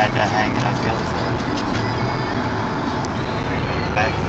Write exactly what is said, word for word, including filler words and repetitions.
had to hang it, I feel, for back.